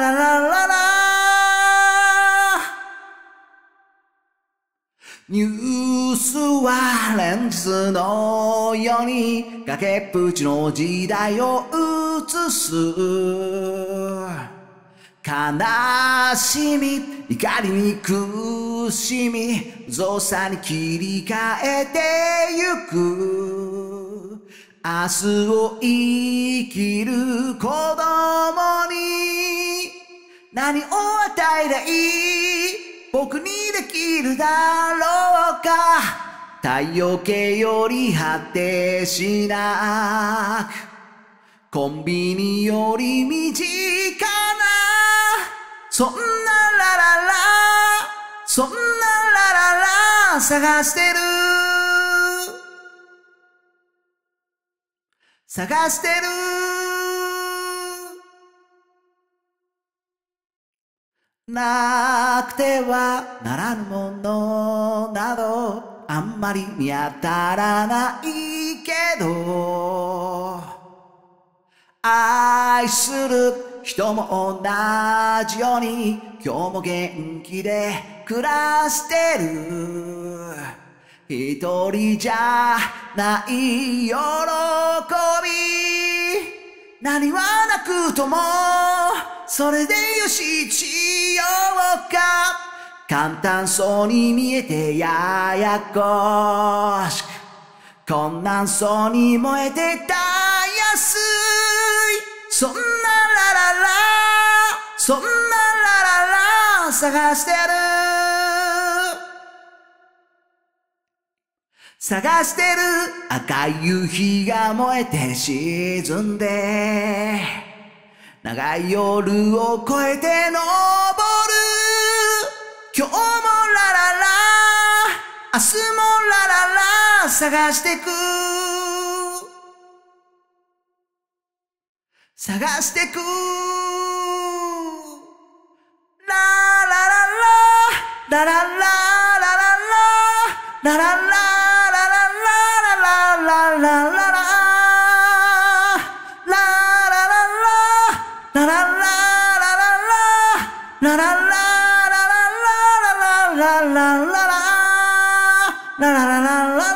ララララニュースは連日のように崖っぷちの時代を映す悲しみ怒りに苦しみ造作に切り替えてゆく明日を生きる子供に何を与えりゃいい僕にできるだろうか太陽系より果てしなくコンビニより身近なそんなラララそんなラララ探してる探してるなくてはならぬものなどあんまり見当たらないけど愛する人も同じように今日も元気で暮らしてる一人じゃない喜び何はなくともそれでよししようか簡単そうに見えてややこしく困難そうに燃えてたやすいそんなラララそんなラララ探してる探してる赤い夕日が燃えて沈んで長い夜を越えて登る今日もラララ明日もラララ探してく探してくララララララララララララララララ